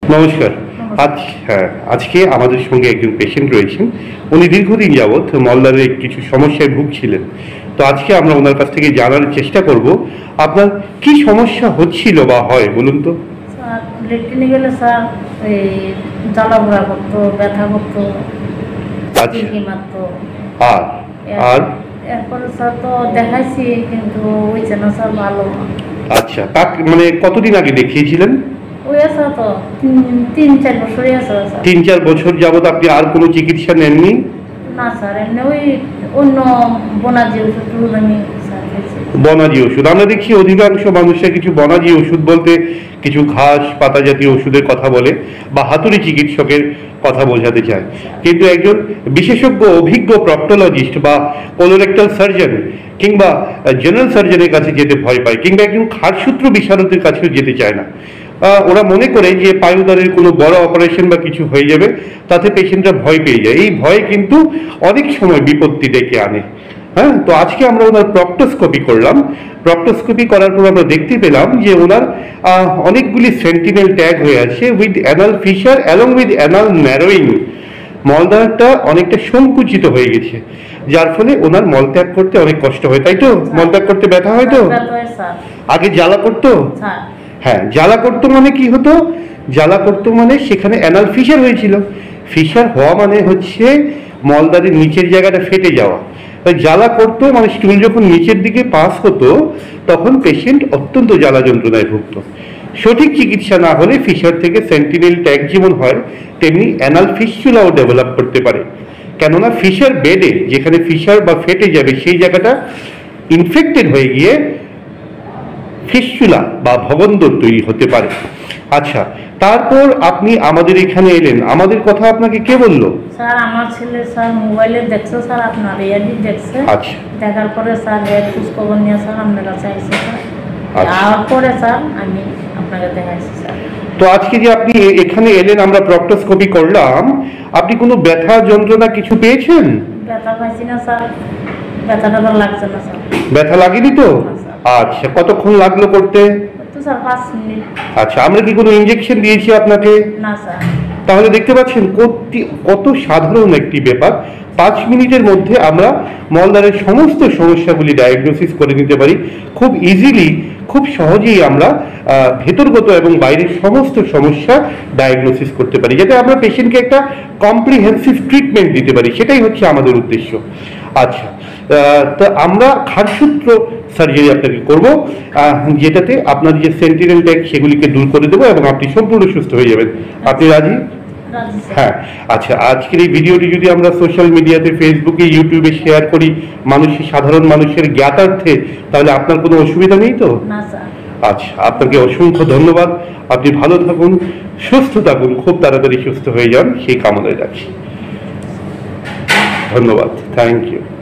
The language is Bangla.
নমস্কার। আজকে আমাদের সঙ্গে একজন পেশেন্ট রয়েছেন। উনি দীর্ঘদিন যাবৎ মলদ্বারে কিছু সমস্যায় ভুগছিলেন। তো আজকে আমরা ওনার কাছ থেকে জানার চেষ্টা করব আপনার কি সমস্যা হচ্ছিল বা হয় বলুন তো। স্যার লেট্রিনে গেলে স্যার এই জ্বালাপোড়া করতো, ব্যথা করতো, আচ্ছা, খিরকি মারতো। আর আর এরপরে স্যার তো দেখাইছি কিন্তু হয়েছে না স্যার ভালো। আচ্ছা, মানে কতদিন আগে দেখিয়েছিলেন? ওই আছে তো 3-4 বছরই আছে স্যার। 3-4 বছর যাবৎ আপনি আর কোনো চিকিৎসা নেননি? না স্যার, এমনি ওই অন্য বনাজি ওষুধ আমি স্যার খেয়েছি। বনাজি ওষুধ আমরা দেখছি অধিকাংশ মানুষের কিছু বনাজি ওষুধ বলতে কিছু ঘাস পাতা জাতীয় ওষুধের কথা বলে বা হাতুড়ি চিকিৎসকের কথা বোঝাতে চায়, কিন্তু একজন বিশেষজ্ঞ অভিজ্ঞ প্রক্টোলজিস্ট বা কোলোরেক্টাল সার্জন কিংবা জেনারেল সার্জনের কাছে যেতে ভয় পায়, কিংবা একজন খাটসূত্র বিশারদের কাছেও যেতে চায় না। ওরা মনে করে যে পায়ুদ্বারের কোনো বড় অপারেশন বা কিছু হয়ে যাবে, তাতে পেশেন্টরা ভয় পেয়ে যায়। এই ভয় কিন্তু অনেক সময় বিপত্তি ডেকে আনে। হ্যাঁ, তো আজকে আমরা ওনার প্রক্টোস্কোপি করলাম। প্রক্টোস্কোপি করার পর আমরা দেখতে পেলাম যে ওনার অনেকগুলি সেন্টিনেল ট্যাগ হয়ে আছে with anal fissure along with anal narrowing. মলদ্বারটা অনেকটা সংকুচিত হয়ে গেছে, যার ফলে ওনার মলত্যাগ করতে অনেক কষ্ট হয়, তাই তো? মলত্যাগ করতে ব্যথা হয় তো? আগে জ্বালা করতো? হ্যাঁ, জ্বালা করতো মানে কি হতো? জ্বালা করতো মানে সেখানে অ্যানাল ফিশার হয়েছিল। ফিশার হওয়া মানে হচ্ছে মলদ্বারের নিচের জায়গাটা ফেটে যাওয়া। তাই জ্বালা করতো মানে স্টুল যখন নিচের দিকে পাস হতো তখন পেশেন্ট অত্যন্ত জ্বালা যন্ত্রণায় ভুগত। সঠিক চিকিৎসা না হলে ফিশার থেকে সেন্টিনেল ট্যাগ যেমন হয় তেমনি অ্যানাল ফিস্চুলাও ডেভেলপ করতে পারে। কেননা ফিশার বেডে যেখানে ফিশার বা ফেটে যাবে সেই জায়গাটা ইনফেক্টেড হয়ে গিয়ে ফিস্চুলা বা ভগন্দর তৈরি হতে পারে। আচ্ছা, তারপর আপনি আমাদের এখানে এলেন, আমাদের কথা আপনাকে কে বললো? স্যার আমার ছেলে স্যার মোবাইলে দেখছে স্যার, আপনার ইয়াদি দেখছে। আচ্ছা, দেখার পরে স্যার খোঁজ খবর নিয়ে স্যার আপনার কাছে আসছে স্যার। আচ্ছা। আর পরে স্যার আমি আপনাকে দেখাইছি স্যার। তো আজকে যে আপনি এখানে এলেন, আমরা প্রক্টোস্কোপি করলাম, আপনি কোনো ব্যথা যন্ত্রণা কিছু পেয়েছেন? ব্যথা পাইছি না স্যার, ব্যথাটা লাগছে না স্যার। ব্যথা লাগেনি তো? আচ্ছা, কতক্ষণ লাগলো করতে? তো স্যার 5 মিনিট। আচ্ছা, আমরা কি কোনো ইনজেকশন দিয়েছি আপনাকে? না স্যার। তাহলে দেখতে পাচ্ছেন কত সাধারণ একটি ব্যাপার। 5 মিনিটের মধ্যে আমরা মলদ্বারের সমস্ত সমস্যাগুলি ডায়াগনোসিস করে নিতে পারি খুব ইজিলি। খুব সহজেই আমরা ভেতরগত এবং বাইরের সমস্ত সমস্যা ডায়াগনোসিস করতে পারি, যাতে আমরা পেশেন্টকে একটা কম্প্রিহেন্সিভ ট্রিটমেন্ট দিতে পারি। সেটাই হচ্ছে আমাদের উদ্দেশ্য। আচ্ছা, তো আমরা খাটসূত্র সার্জারি আপনাকে করব, যেটাতে আপনার যে সেন্টিনেল ট্যাগ সেগুলিকে দূর করে দেবো এবং আপনি সম্পূর্ণ সুস্থ হয়ে যাবেন। আপনি রাজি? হ্যাঁ। আচ্ছা, আজকের এই ভিডিওটি যদি আমরা সোশ্যাল মিডিয়াতে, ফেসবুকে, ইউটিউবে শেয়ার করি সাধারণ মানুষের জ্ঞাতার্থে, তাহলে আপনার কোনো অসুবিধা নেই তো? না স্যার। আচ্ছা, আপনাকে অসংখ্য ধন্যবাদ। আপনি ভালো থাকুন, সুস্থ থাকুন, খুব তাড়াতাড়ি সুস্থ হয়ে যান সেই কামনায় রাখছি। ধন্যবাদ, থ্যাংক ইউ।